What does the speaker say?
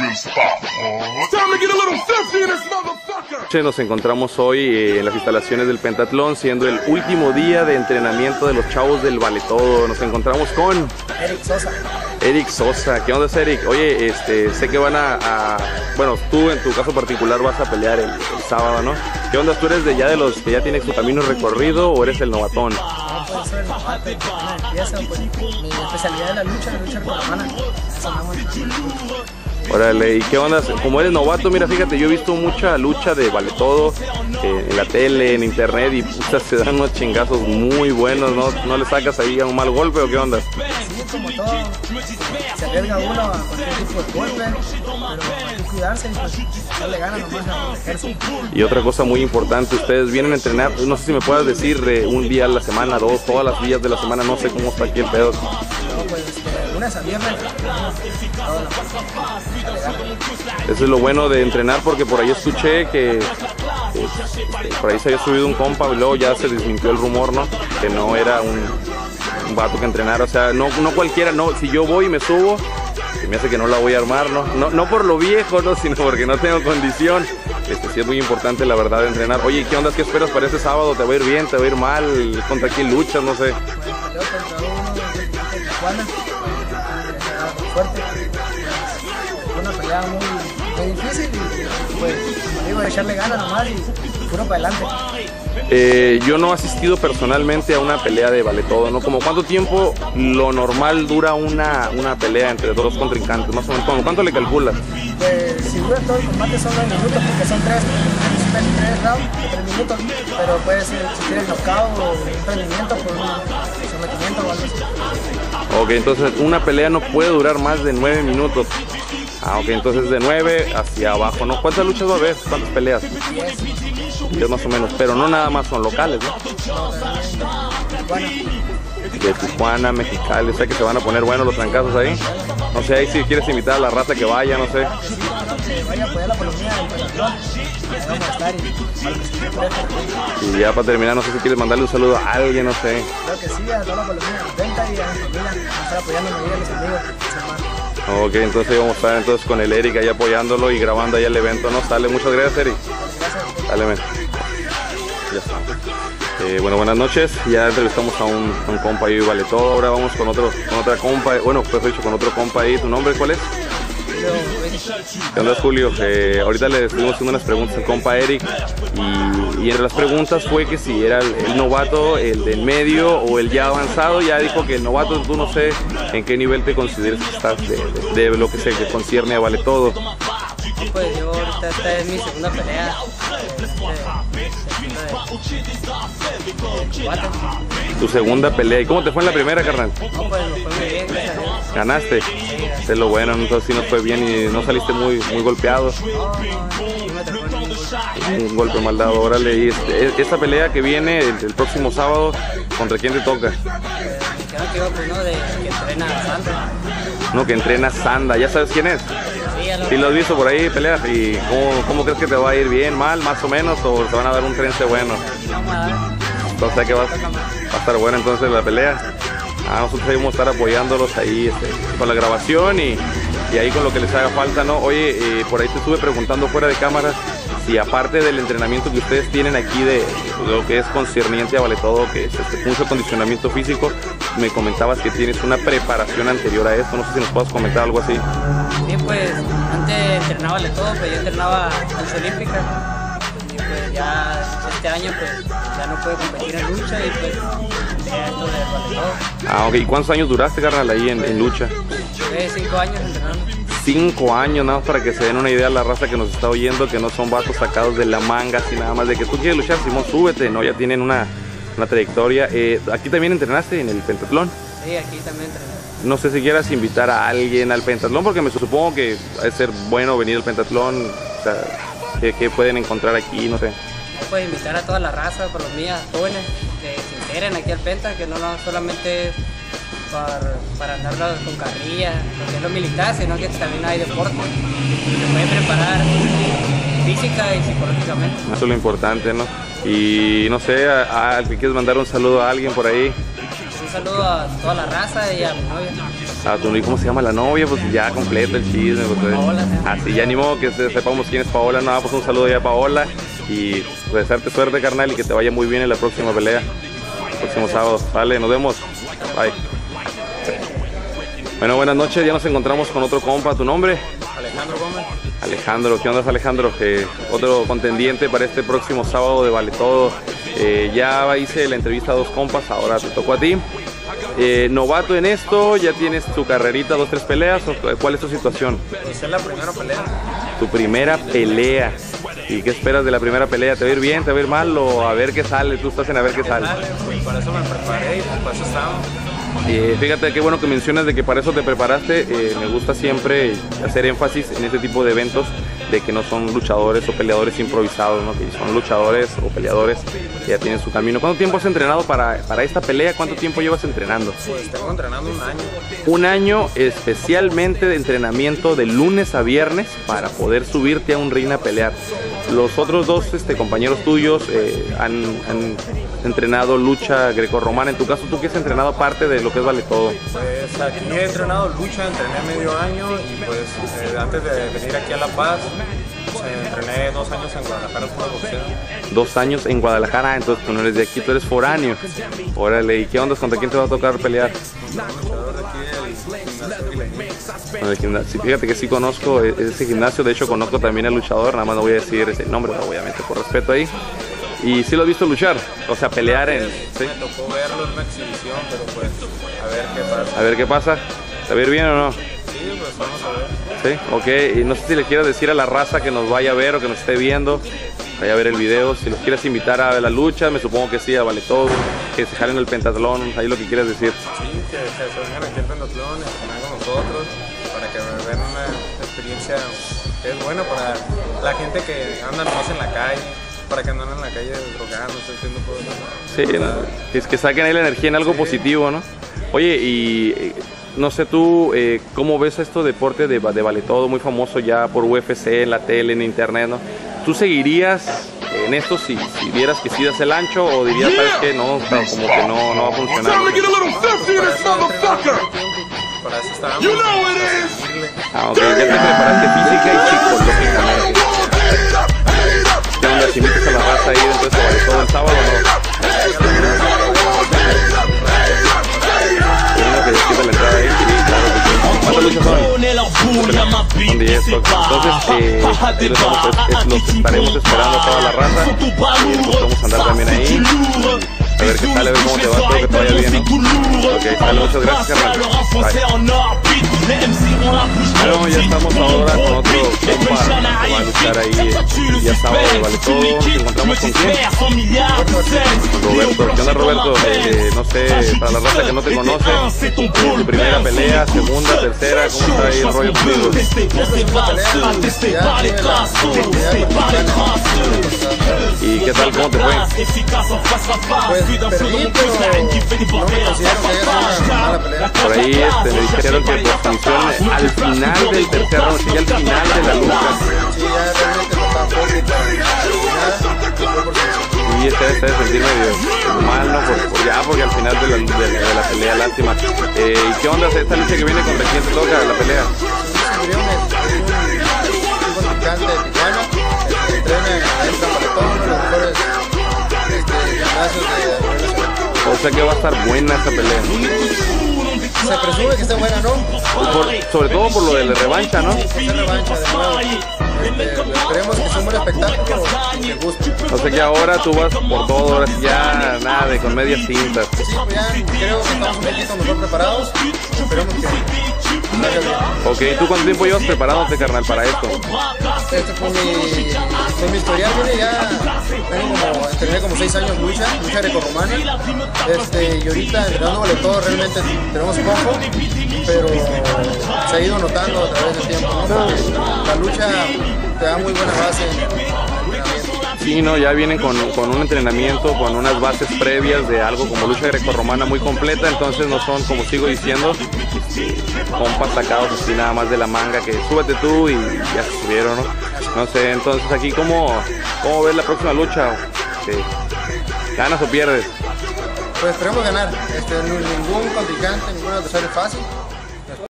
Nos encontramos hoy en las instalaciones del Pentatlón, siendo el último día de entrenamiento de los chavos del Vale Todo. Nos encontramos con Eric Sosa. Eric Sosa. ¿Qué onda, Eric? Oye, sé que van bueno, tú en tu caso particular vas a pelear el sábado, ¿no? ¿Qué onda? ¿Tú eres ya de los que ya tienen su camino recorrido o eres el novatón? No, puede ser el novato, empieza, pues, mi especialidad es la lucha romana. Órale, ¿y qué onda? Como eres novato, mira, fíjate, yo he visto mucha lucha de Vale Todo en la tele, en internet, y puta, se dan unos chingazos muy buenos, ¿no? ¿No le sacas ahí a un mal golpe o qué onda? Sí, como todo, se arriesga uno a cualquier tipo de golpe, pero hay que cuidarse y pues darle ganas nomás a protegerse. Y otra cosa muy importante, ustedes vienen a entrenar, no sé si me puedas decir, un día a la semana, dos, todas las días de la semana, no sé cómo está aquí el pedo. No, pues, lunes a viernes, toda la Eso es lo bueno de entrenar, porque por ahí escuché que por ahí se había subido un compa y luego ya se desmintió el rumor, ¿no? Que no era un vato que entrenara, o sea, no cualquiera, no, si yo voy y me subo, se me hace que no la voy a armar, ¿no? No por lo viejo, ¿no? Sino porque no tengo condición. Sí es muy importante, la verdad, de entrenar. Oye, ¿qué onda? ¿Qué esperas para este sábado? ¿Te va a ir bien? ¿Te va a ir mal? ¿Contra quién luchas? No sé. Fuerte, una pelea muy difícil y pues, como digo, echarle ganas nomás y puro para adelante. Yo no he asistido personalmente a una pelea de Vale Todo, ¿no? ¿Como cuánto tiempo lo normal dura una pelea entre dos contrincantes? Más o menos, ¿cuánto le calculas? Pues si dura todo el combate son 9 minutos, porque son 3 rounds de 3 minutos, pero puede ser si quieres knockout o un rendimiento por un sometimiento o algo así. Ok, entonces una pelea no puede durar más de 9 minutos. Ah, ok, entonces de 9 hacia abajo, ¿no? ¿Cuántas luchas va a haber? ¿Cuántas peleas? 10 más o menos, pero no nada más son locales, ¿no? De Tijuana, Mexicali, o sea que se van a poner buenos los trancazos ahí. No sé, ahí si quieres invitar a la raza que vaya, no sé. Vaya a apoyar la economía del Pentatlón, vamos a estar y ya para terminar, no sé si quieres mandarle un saludo a alguien, no sé. Creo que sí, a toda la economía de Venta y a mi familia, vamos a estar apoyándome a mis amigos. Ok, entonces vamos a estar entonces con el Eric ahí apoyándolo y grabando ahí el evento, ¿no? Sale, muchas gracias, Eric. Gracias. Dale, men. Ya está. Bueno, buenas noches. Ya entrevistamos a un compa ahí, Vale Todo. Ahora vamos con otra compa. Bueno, pues dicho, con otro compa ahí. ¿Tu nombre cuál es? ¿Qué onda, Julio? Ahorita le estuvimos haciendo unas preguntas al compa Eric y entre las preguntas fue que si era el novato, el del medio o el ya avanzado. Ya dijo que el novato, tú no sé en qué nivel te consideras que estás de lo que se concierne a Vale Todo. Pues yo ahorita esta es mi segunda pelea. Tu segunda pelea. ¿Y cómo te fue en la primera, carnal? No, pues me fue muy bien, gracias a Dios. ¿Ganaste? Sí, es lo bueno, entonces sí nos fue bien y no saliste muy golpeado. No me tocó Un golpe mal dado, órale. Y esta pelea que viene el próximo sábado, ¿contra quién te toca? Dijeron que otro, ¿no? De que entrena Sanda. No, que entrena Sanda. ¿Ya sabes quién es? Sí, lo has visto por ahí pelear. ¿Y cómo crees que te va a ir? ¿Bien, mal, más o menos? ¿O te van a dar un trence bueno? Entonces, ¿qué va a estar buena entonces la pelea? Nosotros ahí vamos a estar apoyándolos ahí con la grabación y ahí con lo que les haga falta, ¿no? Oye, por ahí te estuve preguntando fuera de cámara si aparte del entrenamiento que ustedes tienen aquí de lo que es concerniente a Vale Todo, que es mucho acondicionamiento físico, me comentabas que tienes una preparación anterior a esto. No sé si nos puedes comentar algo así. Sí, pues antes entrenaba Vale Todo, pero yo entrenaba lucha olímpica y pues ya este año pues ya no puedo competir en lucha y pues entré a esto de Vale Todo. Ok. ¿Y cuántos años duraste, carnal, ahí en lucha? 5 años entrenando. 5 años, nada más para que se den una idea a la raza que nos está oyendo, que no son vatos sacados de la manga, así nada más de que tú quieres luchar, Simón, súbete, ¿no? Ya tienen una trayectoria. ¿Aquí también entrenaste en el Pentatlón? Sí, aquí también entrené. No sé si quieras invitar a alguien al Pentatlón, porque me supongo que ha de ser bueno venir al Pentatlón, o sea, que pueden encontrar aquí, no sé. Puedes invitar a toda la raza, por los mías, jóvenes, que se integren aquí al Penta, que no solamente es para andar con carrillas, porque es lo militar, sino que también hay deporte, y se puede preparar física y psicológicamente. Eso es lo importante, ¿no? Y no sé, ¿quieres mandar un saludo a alguien por ahí? Un saludo a toda la raza y a mi novia. ¿Y cómo se llama la novia? Pues ya completa el chisme. Pues, Paola. Así ya animo que sepamos quién es Paola. No, pues un saludo ya a Paola y desearte suerte, carnal, y que te vaya muy bien en la próxima pelea. El próximo sábado. Vale, nos vemos. Bye. Bueno, buenas noches. Ya nos encontramos con otro compa. ¿Tu nombre? Alejandro Gómez. Alejandro, ¿qué onda, Alejandro? Otro contendiente para este próximo sábado de Vale Todo. Ya hice la entrevista a dos compas, ahora te tocó a ti. Novato en esto, ya tienes tu carrerita, 2, 3 peleas. ¿Cuál es tu situación? Pues es la primera pelea. Tu primera pelea. ¿Y qué esperas de la primera pelea? ¿Te va a ir bien? ¿Te va a ir mal? ¿O a ver qué sale? Tú estás en a ver qué sale. Pues para eso me preparé y pues para eso estamos. Fíjate qué bueno que mencionas de que para eso te preparaste. Me gusta siempre hacer énfasis en este tipo de eventos, de que no son luchadores o peleadores improvisados, ¿no? Que son luchadores o peleadores que ya tienen su camino. ¿Cuánto tiempo has entrenado para esta pelea? ¿Cuánto tiempo llevas entrenando? Pues tengo entrenando un año. Un año especialmente de entrenamiento de lunes a viernes para poder subirte a un ring a pelear. Los otros dos compañeros tuyos han entrenado lucha grecorromana. En tu caso, ¿tú qué has entrenado aparte de lo que es Vale Todo? Pues aquí he entrenado lucha, entrené medio año y pues antes de venir aquí a La Paz, entrené 2 años en Guadalajara por boxeo. 2 años en Guadalajara, entonces tú no eres de aquí, tú eres foráneo. Órale, ¿y qué onda? ¿Contra quién te va a tocar pelear? Un luchador de aquí del gimnasio. Sí, fíjate que sí conozco ese gimnasio, de hecho conozco también al luchador, nada más no voy a decir ese nombre, obviamente por respeto ahí. Y sí lo he visto luchar, o sea, pelear en... ¿sí? Me tocó verlo en una exhibición, pero pues a ver qué pasa. A ver qué pasa, ¿te va a ir bien o no? Sí, pues vamos a ver. Sí, ok, y no sé si le quieras decir a la raza que nos vaya a ver o que nos esté viendo, vaya a ver el video, si los quieres invitar a la lucha, me supongo que sí, a Vale Todo, que se jalen el pentatlón, ahí lo que quieras decir. Sí, que se vengan aquí al pentatlón, que vengan con nosotros, para que vean una experiencia que es buena para la gente que anda nomás en la calle, para que andan en la calle drogándose, haciendo cosas. Sí, no, que saquen ahí la energía en algo positivo, ¿no? Oye, y no sé tú, ¿cómo ves esto deporte de Vale Todo, muy famoso ya por UFC, en la tele, en internet, ¿no? ¿Tú seguirías en esto si vieras que sí das el ancho o dirías, sabes que no, como que no va a funcionar? Para eso estábamos. Ok, ya te preparaste física y psicológicamente. ¿Qué onda? ¿Si invitas a la raza ahí entonces a Vale Todo el sábado o no? Que quita la entrada ahí, ¿cuántas luchas son? Son 10, entonces los estaremos esperando a toda la raza y vamos a andar también ahí a ver qué tal, a ver cómo te va, espero que te vaya bien, ¿no? Ok, sale, muchas gracias, carnal. Bye. Bueno, ya estamos ahora con otro compa que va a luchar ahí ya sábado de Vale Todo. Nos encontramos con quién? Roberto. ¿Qué onda, Roberto? No sé, para la raza que no te conoce, tu primera pelea, segunda, tercera, ¿cómo está ahí el rollo contigo? ¿Y qué tal, cómo te fue? Pues perdí, pero no me considero que haya sido una mala pelea. Por ahí me dijeron que por transmisión al final del tercer round, sí, al final de la lucha. Sí, ya realmente no estaba fuerte Y este de sentir medio mal, ¿no? Porque al final de la pelea, lástima. ¿Y qué onda esta lucha que viene contra quién te toca la pelea? un contrincante de Tijuana, entrena en Vale Todo, uno de los mejores gimnasios de... O sea que va a estar buena esta pelea. Se presume que esté buena, ¿no? Sobre todo por lo de la revancha, ¿no? Esa revancha de nuevo. Esperemos que sea un buen espectáculo que guste. O sea que ahora tú vas por todo, ahora sí ya nada de con medias cintas. Sí, pues ya creo que estamos un poquito mejor preparados. Esperemos que salga bien. Ok, ¿tú cuánto tiempo llevas preparándote, carnal, para esto? Este fue mi historial, viene ya, entrené como 6 años lucha grecorromana. Y ahorita entrenando Vale Todo realmente tenemos poco, pero se ha ido notando a través del tiempo, ¿no? Porque la lucha te da muy buena base en entrenamiento. Sí, no, ya vienen con un entrenamiento, con unas bases previas de algo como lucha grecorromana muy completa, entonces no son, como sigo diciendo, compas sacados así nada más de la manga, que súbete tú y ya se subieron, ¿no? No sé, entonces aquí, ¿cómo ves la próxima lucha? ¿Ganas o pierdes? Pues esperemos ganar. Ningún contrincante, ningún adversario es fácil.